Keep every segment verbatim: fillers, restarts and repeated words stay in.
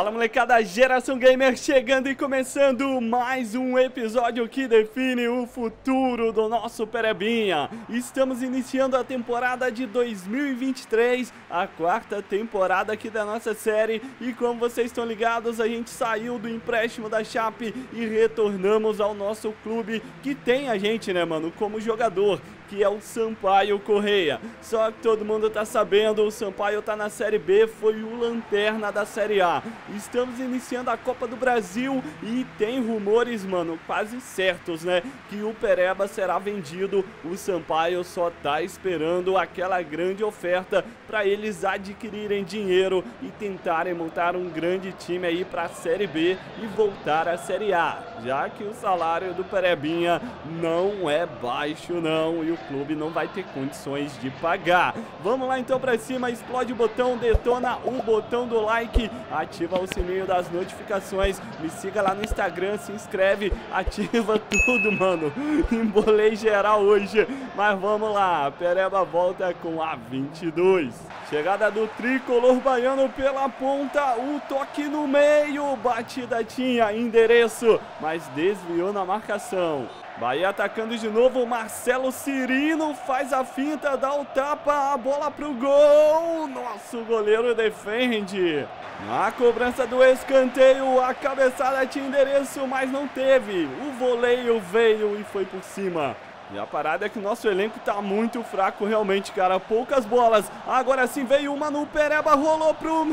Fala, molecada, Geração Gamer chegando e começando mais um episódio que define o futuro do nosso Perebinha. Estamos iniciando a temporada de dois mil e vinte e três, a quarta temporada aqui da nossa série. E como vocês estão ligados, a gente saiu do empréstimo da Chape e retornamos ao nosso clube que tem a gente, né, mano, como jogador, que é o Sampaio Corrêa. Só que todo mundo tá sabendo, o Sampaio tá na Série B, foi o lanterna da Série A. Estamos iniciando a Copa do Brasil e tem rumores, mano, quase certos, né, que o Pereba será vendido. O Sampaio só tá esperando aquela grande oferta para eles adquirirem dinheiro e tentarem montar um grande time aí para a Série B e voltar à Série A, já que o salário do Perebinha não é baixo não e o clube não vai ter condições de pagar. Vamos lá então pra cima, explode o botão, detona o botão do like, ativa o sininho das notificações, me siga lá no Instagram, se inscreve, ativa tudo, mano. Embolei geral hoje, mas vamos lá, Pereba volta com a vinte e dois. Chegada do tricolor baiano pela ponta, o toque no meio, batida tinha endereço, mas desviou na marcação. Bahia atacando de novo, Marcelo Cirino faz a finta, dá o tapa, a bola pro gol, nosso goleiro defende. Na cobrança do escanteio, a cabeçada tinha endereço, mas não teve, o voleio veio e foi por cima. E a parada é que o nosso elenco tá muito fraco realmente, cara, poucas bolas. Agora sim veio uma no Pereba, rolou pro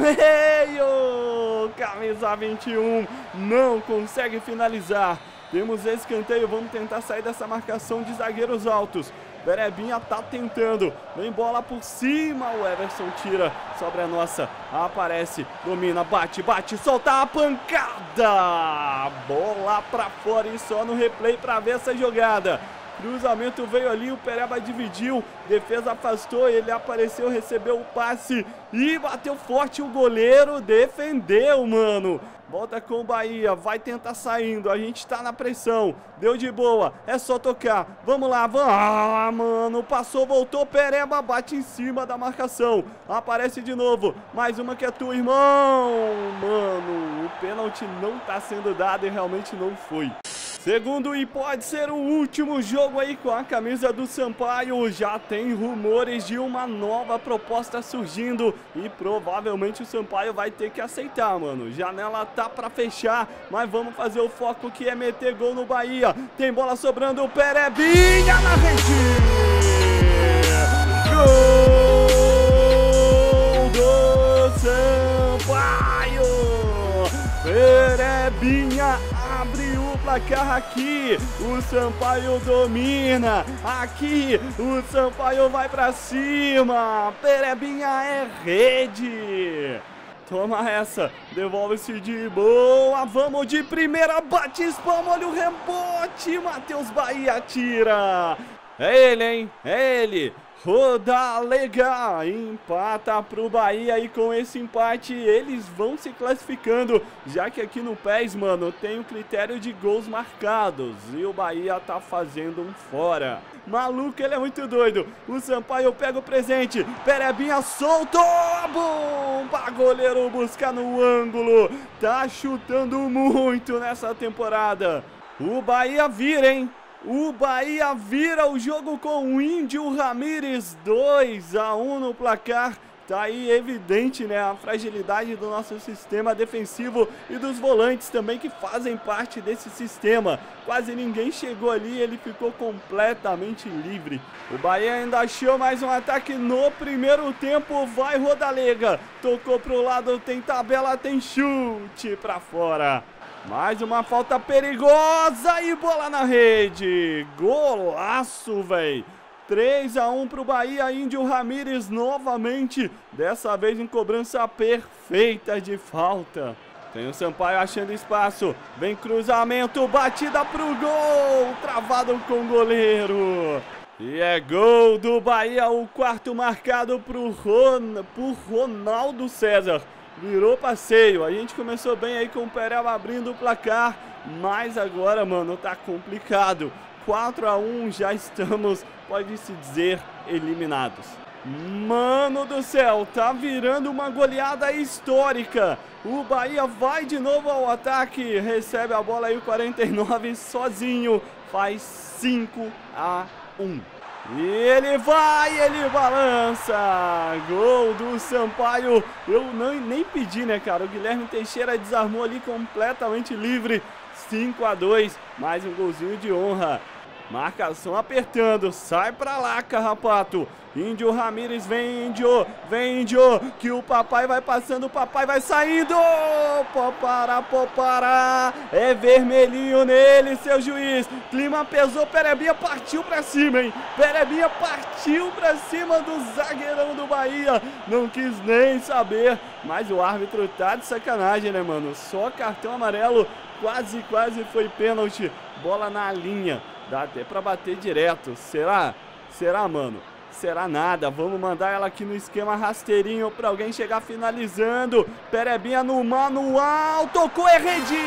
meio, camisa vinte e um, não consegue finalizar. Temos escanteio, vamos tentar sair dessa marcação de zagueiros altos. Perebinha tá tentando, vem bola por cima, o Everson tira, sobra a nossa, aparece, domina, bate, bate, solta a pancada, bola pra fora e só no replay pra ver essa jogada. Cruzamento veio ali, o Pereba dividiu, defesa afastou, ele apareceu, recebeu o passe e bateu forte, o goleiro defendeu, mano. Volta com o Bahia, vai tentar saindo, a gente tá na pressão, deu de boa, é só tocar, vamos lá, vamos, ah, mano, passou, voltou, Pereba bate em cima da marcação, aparece de novo, mais uma que é tua, irmão, mano, o pênalti não tá sendo dado e realmente não foi. Segundo e pode ser o último jogo aí com a camisa do Sampaio, já tem rumores de uma nova proposta surgindo e provavelmente o Sampaio vai ter que aceitar, mano. Janela tá pra fechar, mas vamos fazer o foco que é meter gol no Bahia. Tem bola sobrando, o Perebinha na rede! Gol do Sampaio! Perebinha abre o placar aqui, o Sampaio domina, aqui o Sampaio vai pra cima, Perebinha é rede. Toma essa, devolve-se de boa, vamos de primeira, bate espalma, olha o rebote, Matheus Bahia tira. É ele, hein, é ele. Rodalega empata pro Bahia e com esse empate eles vão se classificando, já que aqui no P E S, mano, tem o critério de gols marcados e o Bahia tá fazendo um fora. Maluco, ele é muito doido. O Sampaio pega o presente, Perebinha soltou, bomba, goleiro busca no ângulo, tá chutando muito nessa temporada. O Bahia vira, hein? O Bahia vira o jogo com o Índio Ramírez, dois a um no placar. Tá aí evidente, né, a fragilidade do nosso sistema defensivo e dos volantes também que fazem parte desse sistema. Quase ninguém chegou ali, ele ficou completamente livre. O Bahia ainda achou mais um ataque no primeiro tempo, vai Rodalega. Tocou pro lado, tem tabela, tem chute pra fora. Mais uma falta perigosa e bola na rede. Golaço, velho. três a um pro Bahia, Índio Ramírez novamente. Dessa vez em cobrança perfeita de falta. Tem o Sampaio achando espaço. Vem cruzamento, batida pro gol. Travado com o goleiro. E é gol do Bahia, o quarto marcado pro Ron... por Ronaldo César. Virou passeio, a gente começou bem aí com o Pereba abrindo o placar, mas agora, mano, tá complicado. quatro a um, já estamos, pode-se dizer, eliminados. Mano do céu, tá virando uma goleada histórica. O Bahia vai de novo ao ataque, recebe a bola aí o quarenta e nove sozinho, faz cinco a um. E ele vai, ele balança, gol do Sampaio. Eu não, nem pedi, né, cara, o Guilherme Teixeira desarmou ali completamente livre, cinco a dois, mais um golzinho de honra. Marcação apertando, sai pra lá, Carrapato. Índio Ramírez, vem Índio, vem Índio, que o papai vai passando, o papai vai saindo. Popará, popará, é vermelhinho nele, seu juiz. Clima pesou, Perebinha partiu pra cima, hein. Perebinha partiu pra cima do zagueirão do Bahia. Não quis nem saber, mas o árbitro tá de sacanagem, né, mano. Só cartão amarelo, quase, quase foi pênalti. Bola na linha. Dá até pra bater direto. Será? Será, mano? Será nada. Vamos mandar ela aqui no esquema rasteirinho pra alguém chegar finalizando. Perebinha no manual. Tocou, é rede!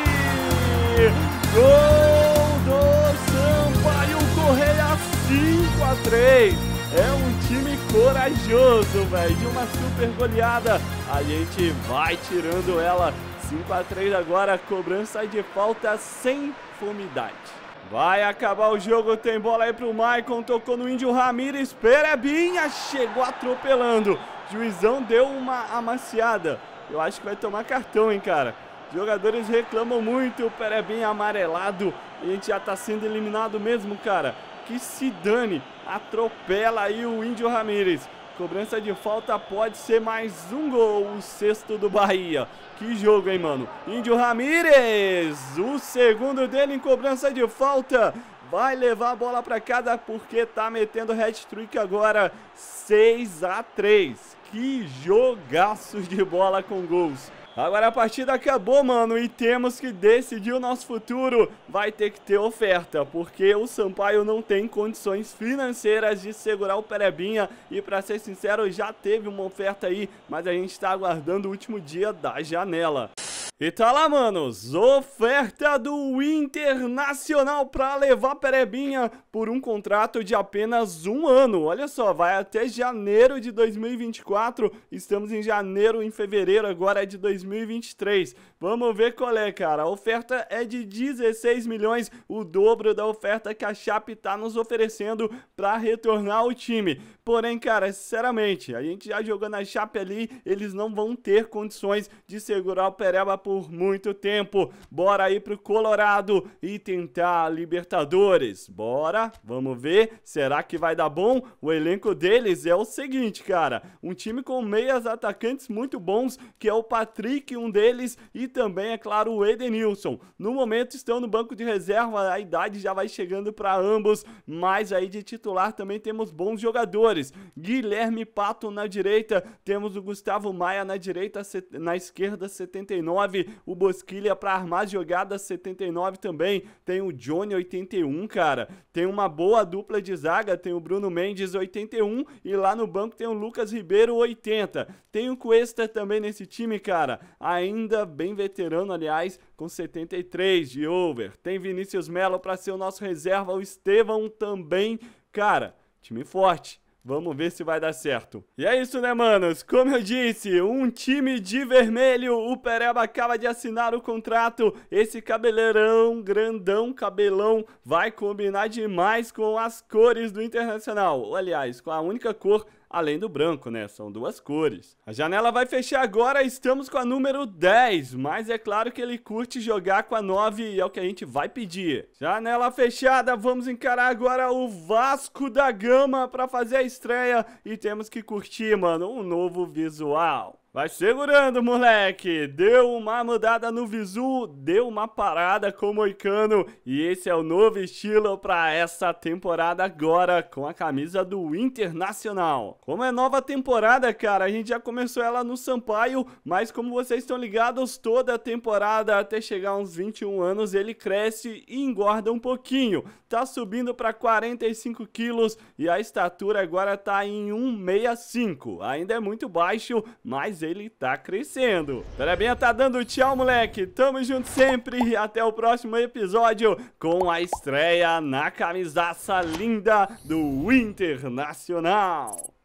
Gol do Sampaio Correia, cinco a três. É um time corajoso, velho. De uma super goleada. A gente vai tirando ela. cinco a três agora. Cobrança de falta sem fomidade. Vai acabar o jogo, tem bola aí pro Maicon, tocou no Índio Ramírez, Perebinha chegou atropelando. Juizão deu uma amaciada. Eu acho que vai tomar cartão, hein, cara. Jogadores reclamam muito, o Perebinha amarelado. A gente já tá sendo eliminado mesmo, cara. Que se dane, atropela aí o Índio Ramírez. Cobrança de falta, pode ser mais um gol, o sexto do Bahia. Que jogo, hein, mano? Índio Ramírez, o segundo dele em cobrança de falta. Vai levar a bola pra cada porque tá metendo hat-trick agora, seis a três. Que jogaço de bola com gols. Agora a partida acabou, mano, e temos que decidir o nosso futuro. Vai ter que ter oferta, porque o Sampaio não tem condições financeiras de segurar o Perebinha. E pra ser sincero, já teve uma oferta aí, mas a gente tá aguardando o último dia da janela. E tá lá, manos, oferta do Internacional pra levar Perebinha por um contrato de apenas um ano. Olha só, vai até janeiro de dois mil e vinte e quatro, estamos em janeiro, em fevereiro agora é de dois mil e vinte e três. Vamos ver qual é, cara. A oferta é de dezesseis milhões, o dobro da oferta que a Chape tá nos oferecendo pra retornar ao time. Porém, cara, sinceramente, a gente já jogando a Chape ali, eles não vão ter condições de segurar o Pereba por por muito tempo. Bora ir pro Colorado e tentar a Libertadores. Bora, vamos ver, será que vai dar bom? O elenco deles é o seguinte, cara, um time com meias atacantes muito bons, que é o Patrick, um deles, e também, é claro, o Edenilson. No momento estão no banco de reserva, a idade já vai chegando para ambos, mas aí de titular também temos bons jogadores. Guilherme Pato na direita, temos o Gustavo Maia na direita, na esquerda setenta e nove, o Bosquilha para armar jogada setenta e nove também, tem o Johnny oitenta e um, cara, tem uma boa dupla de zaga, tem o Bruno Mendes oitenta e um e lá no banco tem o Lucas Ribeiro oitenta, tem o Cuesta também nesse time, cara, ainda bem veterano, aliás, com setenta e três de over, tem Vinícius Melo para ser o nosso reserva, o Estevão também, cara, time forte. Vamos ver se vai dar certo. E é isso, né, manos? Como eu disse, um time de vermelho. O Pereba acaba de assinar o contrato. Esse cabeleirão, grandão, cabelão, vai combinar demais com as cores do Internacional. Aliás, com a única cor além do branco, né? São duas cores. A janela vai fechar agora, estamos com a número dez, mas é claro que ele curte jogar com a nove e é o que a gente vai pedir. Janela fechada, vamos encarar agora o Vasco da Gama para fazer a estreia e temos que curtir, mano, um novo visual. Vai segurando, moleque. Deu uma mudada no visu, deu uma parada com o Moicano. E esse é o novo estilo para essa temporada agora, com a camisa do Internacional. Como é nova temporada, cara, a gente já começou ela no Sampaio, mas como vocês estão ligados, toda a temporada, até chegar uns vinte e um anos, ele cresce e engorda um pouquinho. Tá subindo para quarenta e cinco quilos e a estatura agora tá em um vírgula sessenta e cinco. Ainda é muito baixo, mas ele tá crescendo. Perebinha tá dando tchau, moleque. Tamo junto sempre e até o próximo episódio com a estreia na camisaça linda do Internacional.